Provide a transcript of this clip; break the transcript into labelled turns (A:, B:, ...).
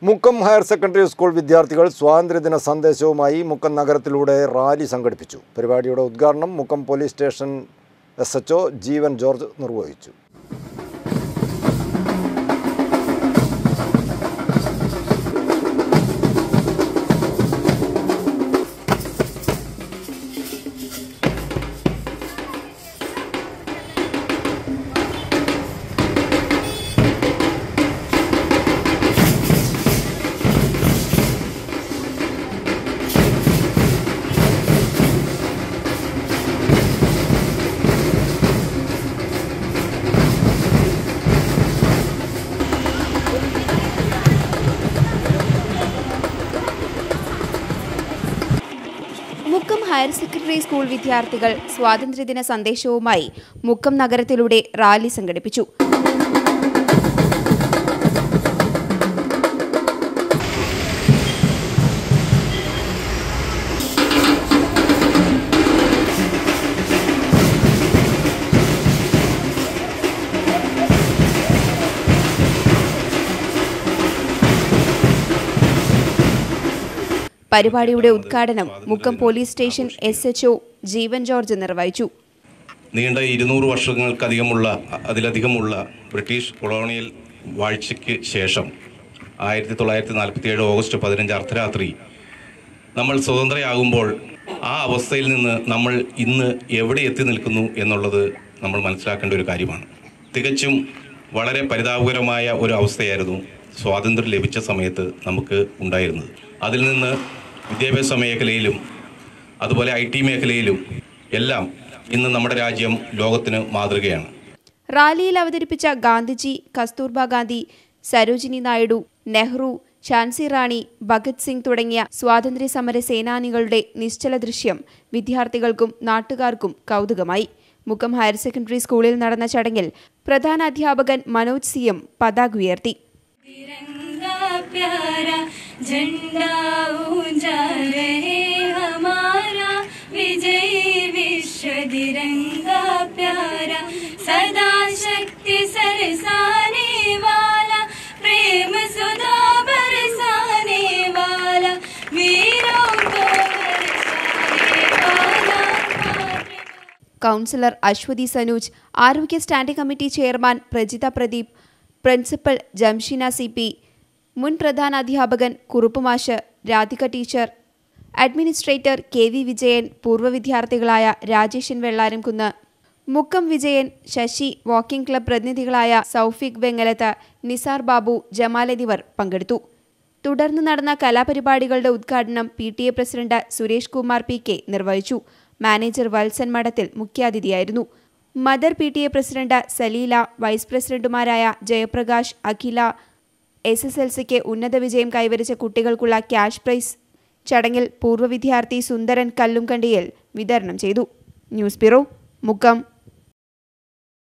A: Mukkam higher secondary school വിദ്യാർത്ഥികൾ സ്വാതന്ത്ര്യദിന സന്ദേശവുമായി മുക്കം നഗരത്തിലൂടെ റാലി സംഘടിപ്പിച്ചു. പരിപാടിയുടെ ഉദ്ഘാടനം Mukkam police station SHO Jeevan George നിർവഹിച്ചു.
B: മുക്കം ഹയർ സെക്കൻഡറി സ്കൂൾ വിദ്യാർത്ഥികൾ സ്വാതന്ത്ര്യദിന സന്ദേശവുമായി മുക്കം നഗരത്തിലൂടെ റാലി സംഘടിപ്പിച്ചു. പരിപാടിയുടെ ഉദ്ഘാടനം Mukkam police station SHO Jeevan George നിർവഹിച്ചു.
C: നീണ്ട 200 വർഷങ്ങൾക്കധികമുള്ള ബ്രിട്ടീഷ് കൊളോണിയൽ വാഴ്ചയ്ക്ക് ശേഷം 1947 ഓഗസ്റ്റ് 15 അർദ്ധരാത്രി നമ്മൾ സ്വതന്ത്രയാകുമ്പോൾ ആ അവസ്ഥയിൽ നിന്ന് നമ്മൾ ഇന്ന് എവിടെ എത്തി നിൽക്കുന്നു എന്നുള്ളത് നമ്മൾ മനസ്സിലാക്കേണ്ട ഒരു കാര്യമാണ്. തികച്ചും വളരെ പരിതാപകരമായ ഒരു അവസ്ഥയായിരുന്നു സ്വാതന്ത്ര്യം ലഭിച്ച സമയത്ത് നമുക്ക് ഉണ്ടായിരുന്നത്. അതിൽ നിന്ന് വിദ്യാഭ്യാസ മേഖലയിലും അതുപോലെ IT മേഖലയിലും എല്ലാം ഇന്ന് നമ്മുടെ രാജ്യം ലോകത്തിന് മാതൃകയാണ്.
B: റാലിയിൽ അവതരിപ്പിച്ച ഗാന്ധിജി, കസ്തൂർബ ഗാന്ധി, സരോജിനി നായിഡു, നെഹ്റു, ഝാൻസി റാണി, ഭഗത് സിംഗ് തുടങ്ങിയ സ്വാതന്ത്ര്യ സമര സേനാനികളുടെ നിശ്ചല ദൃശ്യം വിദ്യാർത്ഥികൾക്കും നാട്ടുകാർക്കും കൗതുകമായി. മുക്കം ഹയർ സെക്കൻഡറി സ്കൂളിൽ നടന്ന ചടങ്ങിൽ പ്രധാനാധ്യാപകൻ മനോജ് CM പതാക ഉയർത്തി. झंडा ऊंचा रहे हमारा, विजयी विश्व तिरंगा प्यारा, सदा शक्ति सरसाने वाला, प्रेम सुधा बरसाने वाला, वीरों को बरसाने वाला. കൗൺസിലർ അശ്വതി സനൂജ്, ആരോഗ്യ standing committee chairman Prajitha Pradeep, principal Jamsheena CP, മുൻ പ്രധാനാധ്യാപകൻ കുറുപ്പ് മാഷ്, Radhika teacher, administrator KV Vijayan, പൂർവ്വ വിദ്യാർത്ഥികളായ രാജേഷൻ വെള്ളാരംകുന്ന്, മുക്കം വിജയൻ, ശശി, വാക്കിംഗ് ക്ലബ് പ്രതിനിധികളായ സൗഫിക് വെങ്ങലത്ത്, നിസാർ ബാബു, ജമാൽ എന്നിവർ പങ്കെടുത്തു. തുടർന്ന് നടന്ന കലാപരിപാടികളുടെ ഉദ്ഘാടനം PTA president Suresh Kumar PK നിർവഹിച്ചു. മാനേജർ വത്സൻ മഠത്തിൽ മുഖ്യാതിഥിയായിരുന്നു. Mother PTA president Saleela, vice പ്രസിഡന്റുമാരായ ജയപ്രകാശ്, അഖില, SSLCക്ക് ഉന്നത വിജയം കൈവരിച്ച കുട്ടികൾക്കുള്ള ക്യാഷ് പ്രൈസ് ചടങ്ങിൽ പൂർവ്വ വിദ്യാർത്ഥി സുന്ദരൻ കല്ലുംകണ്ടിയിൽ വിതരണം ചെയ്തു. News bureau, Mukkam.